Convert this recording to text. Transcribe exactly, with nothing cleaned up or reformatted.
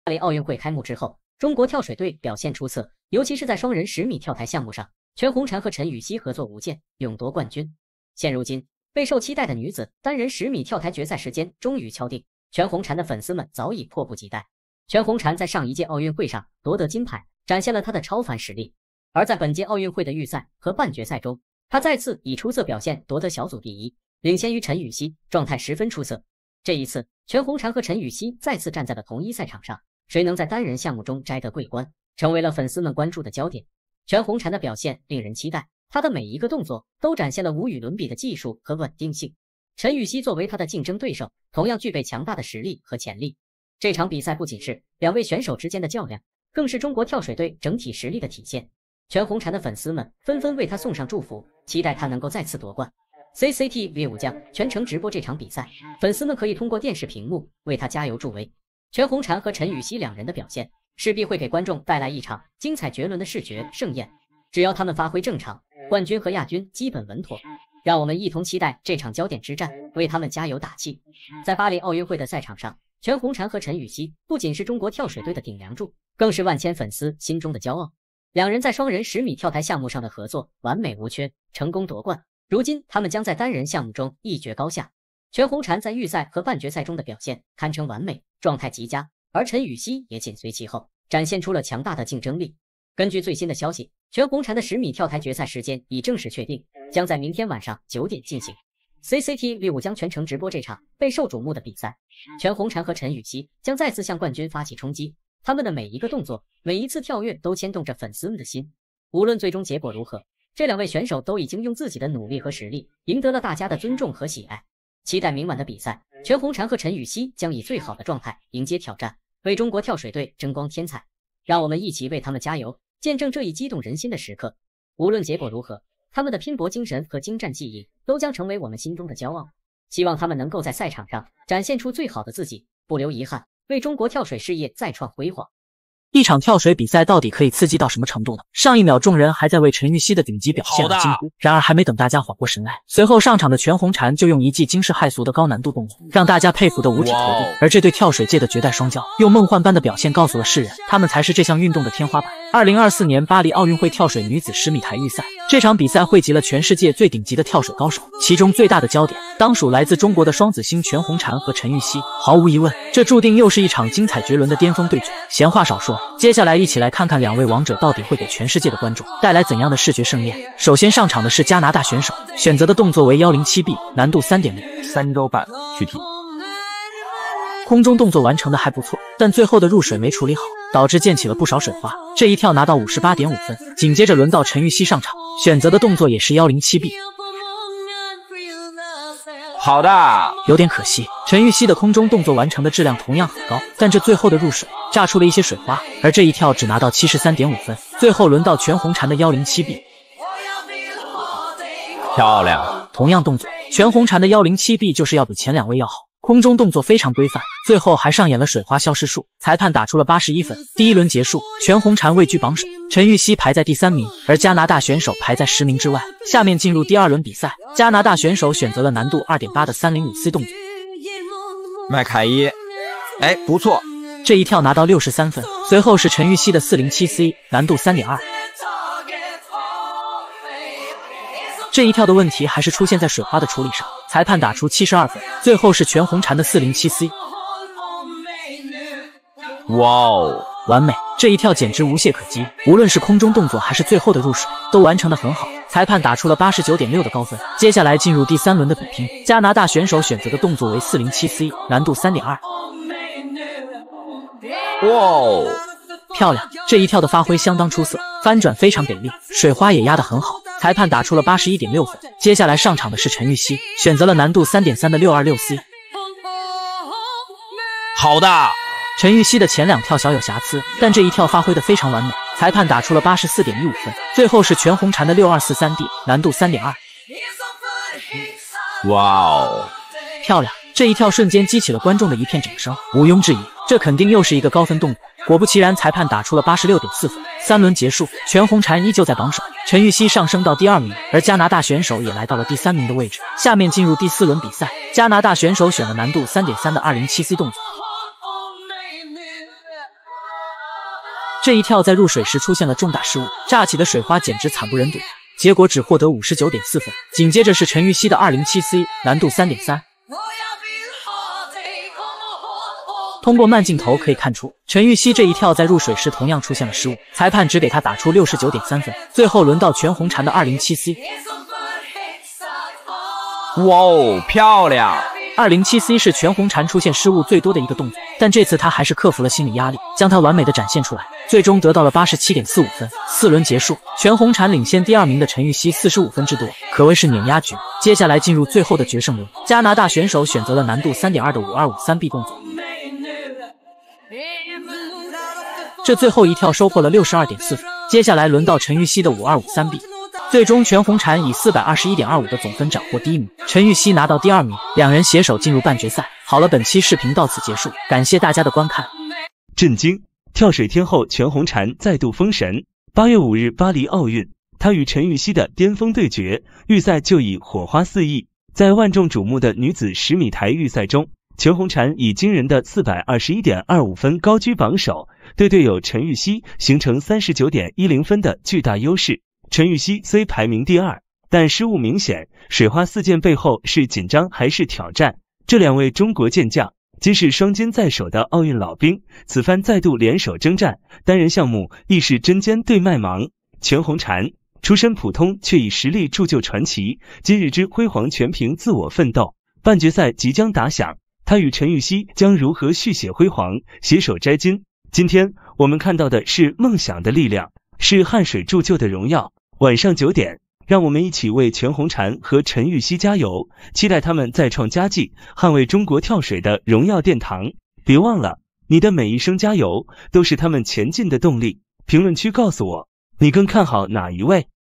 巴黎奥运会开幕之后，中国跳水队表现出色，尤其是在双人十米跳台项目上，全红婵和陈芋汐合作无间，勇夺冠军。现如今，备受期待的女子单人十米跳台决赛时间终于敲定，全红婵的粉丝们早已迫不及待。全红婵在上一届奥运会上夺得金牌，展现了她的超凡实力。而在本届奥运会的预赛和半决赛中，她再次以出色表现夺得小组第一，领先于陈芋汐，状态十分出色。这一次，全红婵和陈芋汐再次站在了同一赛场上，谁能在单人项目中摘得桂冠，成为了粉丝们关注的焦点。全红婵的表现令人期待，她的每一个动作都展现了无与伦比的技术和稳定性。陈芋汐作为她的竞争对手，同样具备强大的实力和潜力。这场比赛不仅是两位选手之间的较量，更是中国跳水队整体实力的体现。全红婵的粉丝们纷纷为她送上祝福，期待她能够再次夺冠。C C T V 五将全程直播这场比赛，粉丝们可以通过电视屏幕为她加油助威。全红婵和陈芋汐两人的表现，势必会给观众带来一场精彩绝伦的视觉盛宴。只要他们发挥正常，冠军和亚军基本稳妥。让我们一同期待这场焦点之战，为他们加油打气。在巴黎奥运会的赛场上，全红婵和陈芋汐不仅是中国跳水队的顶梁柱，更是万千粉丝心中的骄傲。两人在双人十米跳台项目上的合作完美无缺，成功夺冠。如今他们将在单人项目中一决高下。全红婵在预赛和半决赛中的表现堪称完美，状态极佳，而陈芋汐也紧随其后，展现出了强大的竞争力。根据最新的消息，全红婵的十米跳台决赛时间已正式确定，将在明天晚上九点进行。C C T V 五将全程直播这场备受瞩目的比赛。全红婵和陈芋汐将再次向冠军发起冲击，他们的每一个动作，每一次跳跃都牵动着粉丝们的心。无论最终结果如何，这两位选手都已经用自己的努力和实力赢得了大家的尊重和喜爱。期待明晚的比赛，全红婵和陈芋汐将以最好的状态迎接挑战，为中国跳水队争光添彩。让我们一起为他们加油，见证这一激动人心的时刻。无论结果如何，他们的拼搏精神和精湛技艺都将成为我们心中的骄傲。希望他们能够在赛场上展现出最好的自己，不留遗憾，为中国跳水事业再创辉煌。 一场跳水比赛到底可以刺激到什么程度呢？上一秒众人还在为陈芋汐的顶级表现而惊呼，然而还没等大家缓过神来，随后上场的全红婵就用一记惊世骇俗的高难度动作，让大家佩服得五指投地。而这对跳水界的绝代双骄，用梦幻般的表现告诉了世人，他们才是这项运动的天花板。二零二四年巴黎奥运会跳水女子十米台预赛，这场比赛汇集了全世界最顶级的跳水高手，其中最大的焦点当属来自中国的双子星全红婵和陈芋汐。毫无疑问，这注定又是一场精彩绝伦的巅峰对决。闲话少说，接下来一起来看看两位王者到底会给全世界的观众带来怎样的视觉盛宴。首先上场的是加拿大选手，选择的动作为 一零七 B， 难度 三点零， 三周半躯体。 空中动作完成的还不错，但最后的入水没处理好，导致溅起了不少水花。这一跳拿到 五十八点五 分。紧接着轮到陈芋汐上场，选择的动作也是 一零七 B。 好的， 有点可惜，陈芋汐的空中动作完成的质量同样很高，但这最后的入水炸出了一些水花，而这一跳只拿到 七十三点五 分。最后轮到全红婵的 一零七 B。 漂亮， 同样动作，全红婵的 一零七 B 就是要比前两位要好，空中动作非常规范，最后还上演了水花消失术，裁判打出了八十一分。第一轮结束，全红婵位居榜首，陈芋汐排在第三名，而加拿大选手排在十名之外。下面进入第二轮比赛，加拿大选手选择了难度 二点八 的 三零五 C 动作。 麦凯伊，哎，不错， 这一跳拿到六十三分。随后是陈芋汐的 四零七 C， 难度 三点二。这一跳的问题还是出现在水花的处理上，裁判打出七十二分。最后是全红婵的 四零七 C。 哇哦， 完美，这一跳简直无懈可击，无论是空中动作还是最后的入水都完成得很好，裁判打出了 八十九点六 的高分。接下来进入第三轮的比拼，加拿大选手选择的动作为 四零七 C， 难度 三点二。 哇哦， 漂亮，这一跳的发挥相当出色，翻转非常给力，水花也压得很好，裁判打出了 八十一点六 分。接下来上场的是陈芋汐，选择了难度 三点三 的 六二六 C。 好的， 陈芋汐的前两跳小有瑕疵，但这一跳发挥得非常完美，裁判打出了 八十四点一五 分。最后是全红婵的 六二四三 D， 难度 三点二。 哇哦， 漂亮，这一跳瞬间激起了观众的一片掌声，毋庸置疑，这肯定又是一个高分动作。果不其然，裁判打出了 八十六点四 分。三轮结束，全红婵依旧在榜首，陈芋汐上升到第二名，而加拿大选手也来到了第三名的位置。下面进入第四轮比赛，加拿大选手选了难度 三点三 的 二零七 C 动作。 这一跳在入水时出现了重大失误，炸起的水花简直惨不忍睹，结果只获得 五十九点四 分。紧接着是陈芋汐的 二零七 C， 难度 三点三。通过慢镜头可以看出，陈芋汐这一跳在入水时同样出现了失误，裁判只给他打出 六十九点三 分。最后轮到全红婵的 二零七 C。 哇哦，漂亮！ 二零七 C 是全红婵出现失误最多的一个动作，但这次他还是克服了心理压力，将它完美的展现出来，最终得到了 八十七点四五 分。四轮结束，全红婵领先第二名的陈芋汐四十五分之多，可谓是碾压局。接下来进入最后的决胜轮，加拿大选手选择了难度 三点二 的五二五三 B 动作，这最后一跳收获了 六十二点四 分。接下来轮到陈芋汐的 五二五三 B。 最终，全红婵以 四百二十一点二五 的总分斩获第一名，陈芋汐拿到第二名，两人携手进入半决赛。好了，本期视频到此结束，感谢大家的观看。 震惊！跳水天后全红婵再度封神。八月五日巴黎奥运，她与陈芋汐的巅峰对决，预赛就已火花四溢。在万众瞩目的女子十米台预赛中，全红婵以惊人的 四百二十一点二五 分高居榜首，对队友陈芋汐形成 三十九点一零 分的巨大优势。 陈芋汐虽排名第二，但失误明显。水花四溅背后是紧张还是挑战？这两位中国健将既是双肩在手的奥运老兵，此番再度联手征战，单人项目亦是针尖对麦芒。全红婵出身普通，却以实力铸就传奇，今日之辉煌全凭自我奋斗。半决赛即将打响，她与陈芋汐将如何续写辉煌，携手摘金？今天我们看到的是梦想的力量，是汗水铸就的荣耀。 晚上九点，让我们一起为全红婵和陈芋汐加油，期待他们再创佳绩，捍卫中国跳水的荣耀殿堂。别忘了，你的每一声加油都是他们前进的动力。评论区告诉我，你更看好哪一位？